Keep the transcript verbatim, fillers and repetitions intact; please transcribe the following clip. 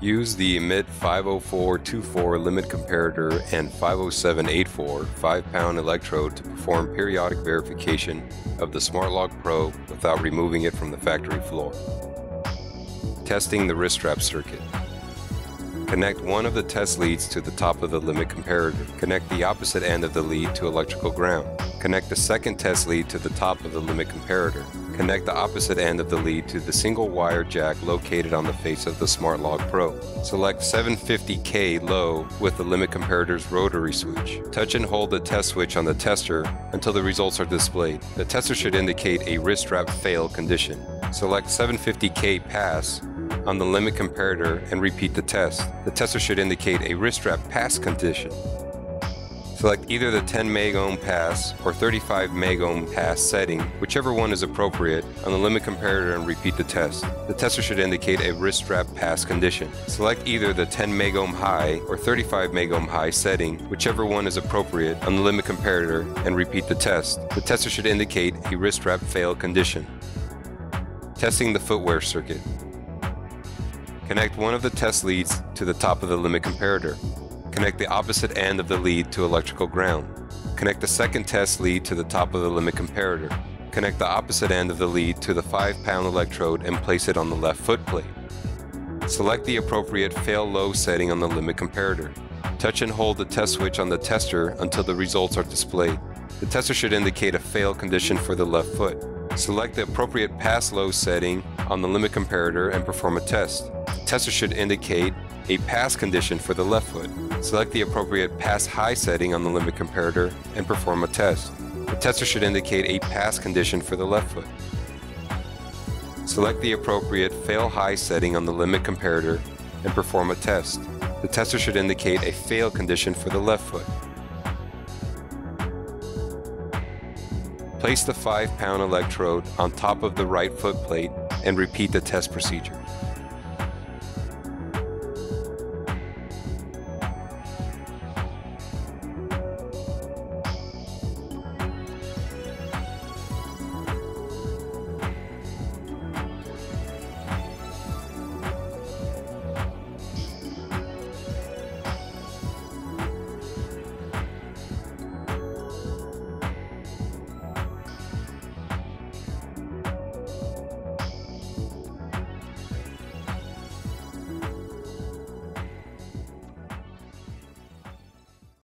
Use the EMIT five oh four twenty-four limit comparator and five oh seven eighty-four five pound electrode to perform periodic verification of the SmartLog Pro without removing it from the factory floor. Testing the wrist strap circuit. Connect one of the test leads to the top of the limit comparator. Connect the opposite end of the lead to electrical ground. Connect the second test lead to the top of the limit comparator. Connect the opposite end of the lead to the single wire jack located on the face of the SmartLog Pro. Select seven fifty K low with the limit comparator's rotary switch. Touch and hold the test switch on the tester until the results are displayed. The tester should indicate a wrist strap fail condition. Select seven fifty K pass on the limit comparator and repeat the test. The tester should indicate a wrist strap pass condition. Select either the ten megohm pass or thirty-five megohm pass setting, whichever one is appropriate, on the limit comparator and repeat the test. The tester should indicate a wrist strap pass condition. Select either the ten megohm high or thirty-five megohm high setting, whichever one is appropriate, on the limit comparator and repeat the test. The tester should indicate a wrist strap fail condition. Testing the footwear circuit. Connect one of the test leads to the top of the limit comparator. Connect the opposite end of the lead to electrical ground. Connect the second test lead to the top of the limit comparator. Connect the opposite end of the lead to the five pound electrode and place it on the left foot plate. Select the appropriate fail low setting on the limit comparator. Touch and hold the test switch on the tester until the results are displayed. The tester should indicate a fail condition for the left foot. Select the appropriate pass low setting on the limit comparator and perform a test. The tester should indicate a pass condition for the left foot. Select the appropriate pass high setting on the limit comparator and perform a test. The tester should indicate a pass condition for the left foot. Select the appropriate fail high setting on the limit comparator and perform a test. The tester should indicate a fail condition for the left foot. Place the five pound electrode on top of the right foot plate and repeat the test procedure.